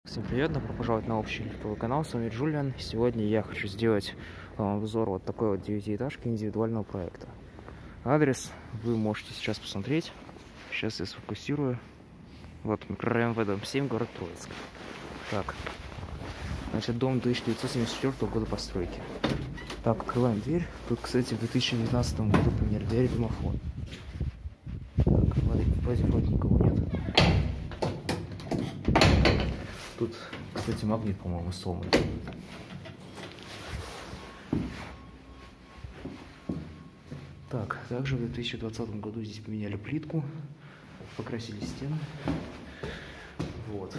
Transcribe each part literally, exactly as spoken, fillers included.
Всем привет, добро пожаловать на общий лифтовый канал, с вами Джулиан. Сегодня я хочу сделать э, обзор вот такой вот девятиэтажки индивидуального проекта. Адрес вы можете сейчас посмотреть. Сейчас я сфокусирую. Вот микрорайон В Д семь, город Троицк. Так, значит, дом тысяча девятьсот семьдесят четвёртого года постройки. Так, открываем дверь. Тут, кстати, в две тысячи девятнадцатом году поменяли дверь и домофон. Так, в базе вроде никого нет. Тут, кстати, магнит, по-моему, сломан. Так, также в две тысячи двадцатом году здесь поменяли плитку, покрасили стены. Вот.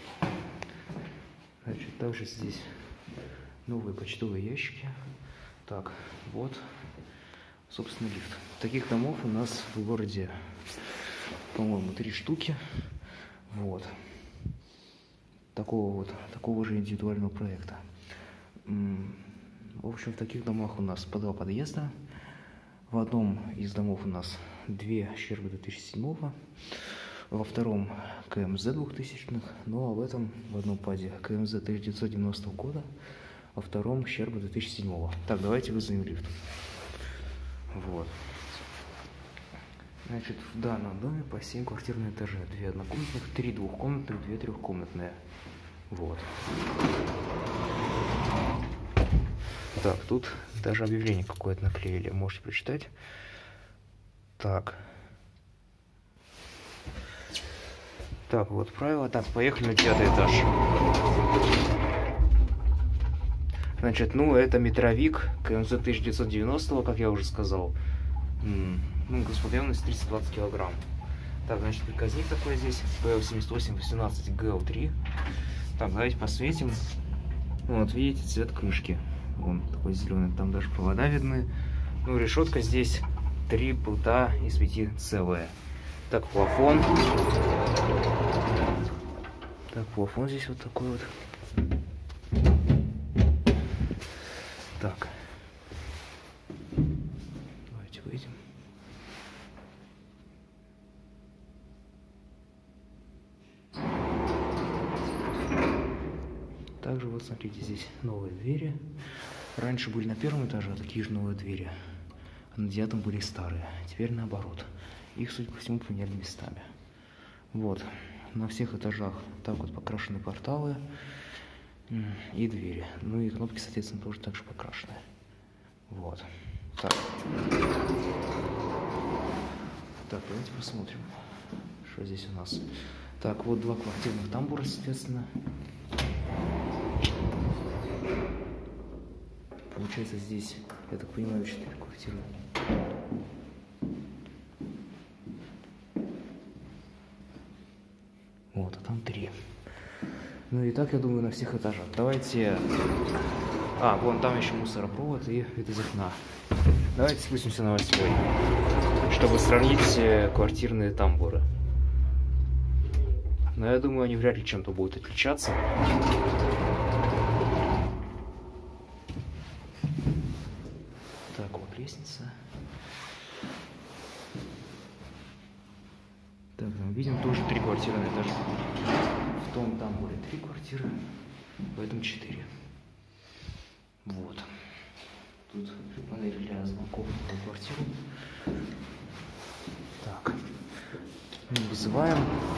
Значит, также здесь новые почтовые ящики. Так, вот, собственно, лифт. Таких домов у нас в городе, по-моему, три штуки. Вот. Такого вот, такого же индивидуального проекта. В общем, в таких домах у нас по два подъезда. В одном из домов у нас две щербы две тысячи седьмого, во втором К М З двухтысячных, ну а в этом, в одном паде К М З тысяча девятьсот девяностого года, во втором щерба две тысячи седьмого. Так, давайте вызовем лифт. Вот. Значит, в данном доме по семь квартир на этаже. Две однокомнатных, три двухкомнатных, две трехкомнатные. Вот. Так, тут даже объявление какое-то наклеили. Можете прочитать. Так. Так, вот правило. Так, поехали на девятый этаж. Значит, ну, это метровик К М З тысяча девятьсот девяностого, как я уже сказал. Ну, грузоподъемность тридцать двадцать килограмм. Так, значит, приказник такой здесь, П Л семьдесят восемь восемнадцать Г Л три. Так, давайте посветим. Вот, видите, цвет крышки. Вон, такой зеленый, там даже провода видны. Ну, решетка здесь три пульта из пяти целые. Так, плафон. Так, плафон здесь вот такой вот. Так. Давайте выйдем. Также вот смотрите, здесь новые двери. Раньше были на первом этаже такие же новые двери, а на девятом были старые. Теперь наоборот. Их, судя по всему, поменяли местами. Вот. На всех этажах так вот покрашены порталы и двери. Ну и кнопки, соответственно, тоже так же покрашены. Вот. Так. Так, давайте посмотрим, что здесь у нас. Так, вот два квартирных тамбура, соответственно. Получается, здесь, я так понимаю, четыре квартиры. Вот, а там три. Ну и так, я думаю, на всех этажах. Давайте... А, вон там еще мусоропровод и вид из окна. Давайте спустимся на восьмой, чтобы сравнить квартирные тамбуры. Но я думаю, они вряд ли чем-то будут отличаться. Так, вот лестница. Так, мы видим тоже три квартиры на этаже. В том тамбуре три квартиры, в этом четыре. Вот. Тут панель для звонков на квартиру. Так. Вызываем.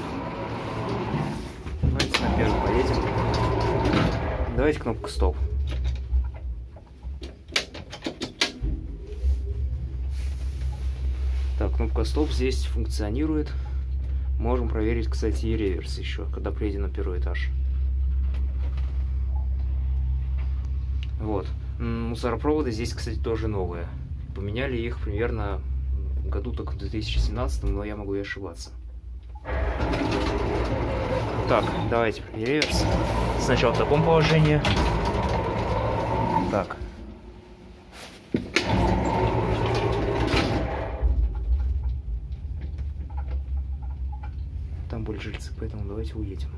Давайте на первый поедем. Давайте кнопку стоп. Так, кнопка стоп здесь функционирует. Можем проверить, кстати, и реверс еще, когда приедем на первый этаж. Вот. Мусоропроводы здесь, кстати, тоже новые. Поменяли их примерно в году только в две тысячи семнадцатом, но я могу и ошибаться. Так, давайте реверс. Сначала в таком положении. Так. Там были жильцы, поэтому давайте уедем.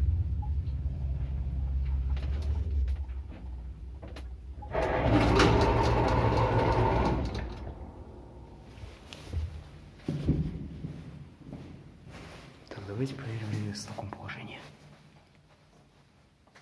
Так, давайте проверим реверс в таком положении.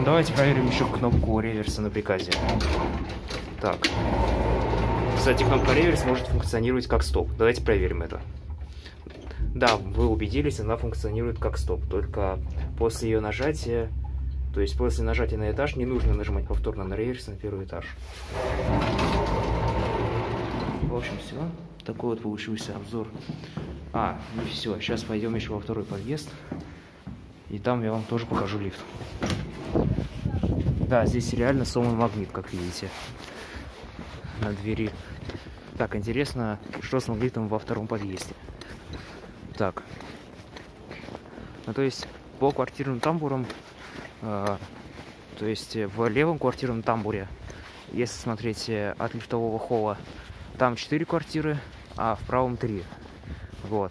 Давайте проверим еще кнопку реверса на приказе. Так. Кстати, кнопка реверс может функционировать как стоп. Давайте проверим это. Да, вы убедились, она функционирует как стоп. Только после ее нажатия, то есть после нажатия на этаж, не нужно нажимать повторно на реверс на первый этаж. В общем, все. Такой вот получился обзор. А, ну все. Сейчас пойдем еще во второй подъезд. И там я вам тоже покажу лифт. Да, здесь реально сломан магнит, как видите, на двери. Так, интересно, что с магнитом во втором подъезде. Так. Ну, то есть, по квартирным тамбурам, э, то есть, в левом квартирном тамбуре, если смотреть от лифтового холла, там четыре квартиры, а в правом три. Вот.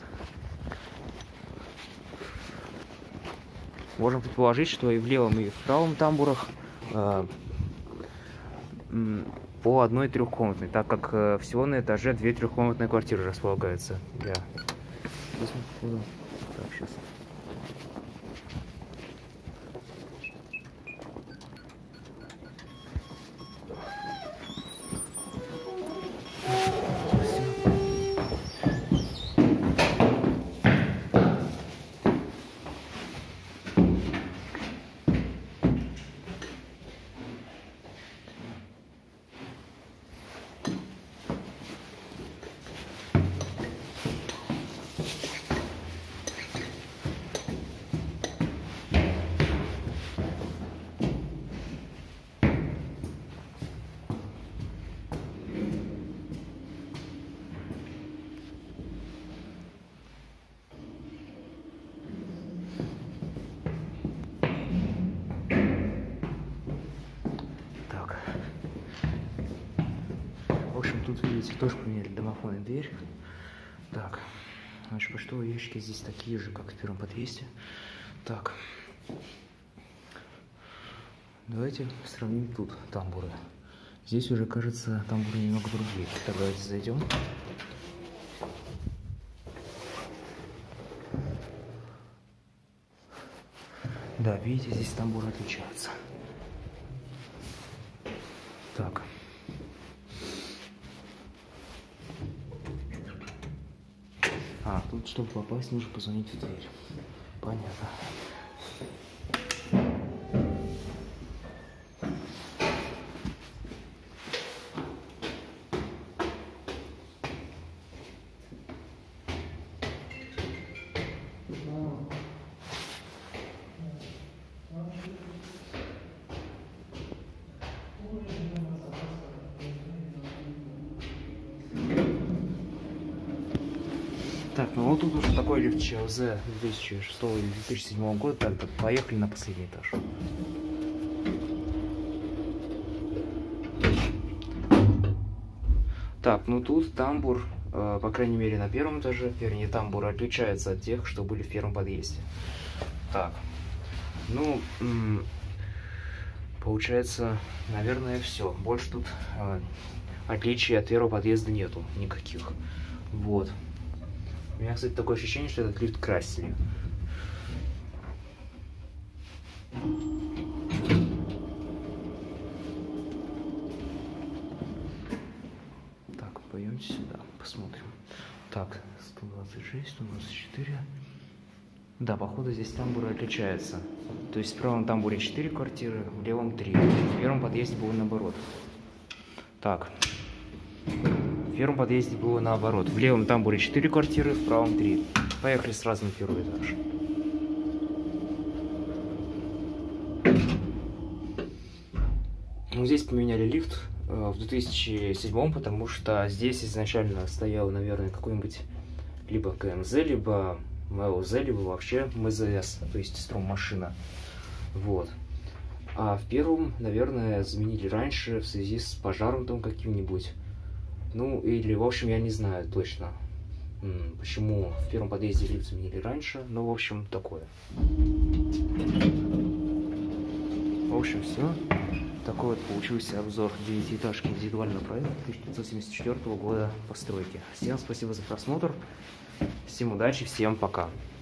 Можем предположить, что и в левом, и в правом тамбурах э, по одной трехкомнатной, так как э, всего на этаже две трехкомнатные квартиры располагаются. Я... Так, сейчас. Тут, видите, тоже поменяли домофон и дверь. Так, значит, почтовые ящики здесь такие же, как в первом подъезде. Так, давайте сравним тут тамбуры. Здесь уже, кажется, тамбуры немного другие. Так, давайте зайдем. Да, видите, здесь тамбуры отличаются. Так. А, тут, чтобы попасть, нужно позвонить в дверь. Понятно. Так, ну вот тут уже такой лифт ЧЛЗ две тысячи шестого или две тысячи седьмого года. Так, так, поехали на последний этаж. Так, ну тут тамбур, э, по крайней мере на первом этаже, вернее тамбур отличается от тех, что были в первом подъезде. Так, ну, получается, наверное, все. Больше тут э, отличий от первого подъезда нету никаких. Вот. У меня, кстати, такое ощущение, что этот лифт красили. Так, пойдемте сюда, посмотрим. Так, сто двадцать шесть, сто двадцать четыре. Да, походу здесь тамбуры отличаются. То есть в правом тамбуре четыре квартиры, в левом три. В первом подъезде было наоборот. Так. В первом подъезде было наоборот. В левом тамбуре четыре квартиры, в правом три. Поехали сразу на первый этаж. Ну, здесь поменяли лифт э, в две тысячи седьмом, потому что здесь изначально стоял, наверное, какой-нибудь либо КМЗ, либо МЛЗ, либо вообще МЗС, то есть строймашина. Вот. А в первом, наверное, заменили раньше в связи с пожаром там каким-нибудь. Ну, или, в общем, я не знаю точно, почему в первом подъезде лифт заменили раньше, но, в общем, такое. В общем, все. Такой вот получился обзор девятиэтажки индивидуального проекта тысяча девятьсот семьдесят четвёртого года постройки. Всем спасибо за просмотр, всем удачи, всем пока.